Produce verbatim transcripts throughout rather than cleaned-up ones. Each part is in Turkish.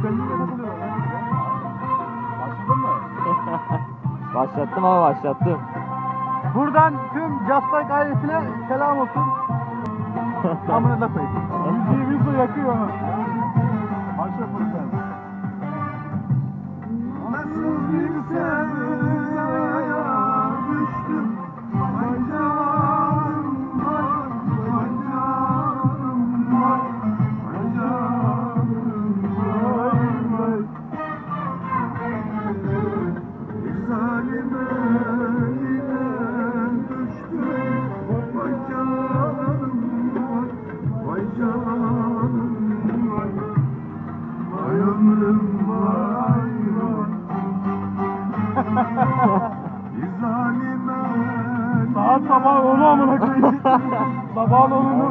Başladın mı? Başlattım ama başlattım. Buradan tüm Just Like ailesine selam olsun. Amına da koyayım. Müziği bir su yakıyor. Başla buradan. Nasıl bir sevdaya düştüm. Vay canım var, vay canım var, vay canım vay vay. Bir zalime yine düştüm. Vay canım vay, vay canım vay, vay ömrüm vay vay. Bir zalime saat sabah onu amına koyayım. Sabahın onunu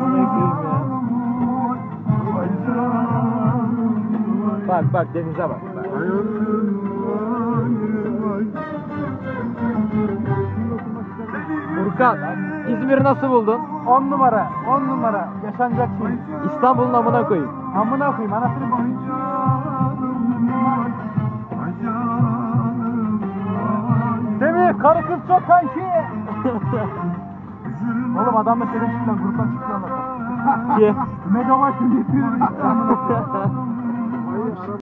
vay canım vay. Bak bak denize bak. bak. Vay ömrüm vay vay. Furkan, İzmir'i nasıl buldun? On numara, on numara. Yaşanacak şey. İstanbul'un amına koyayım. Amına koyayım, anasını koyayım. Semih, karı kız çok kanki. Oğlum adamla şeyden çıktı lan, gruptan çıktı lan. Ki. Megabyte getiriyor.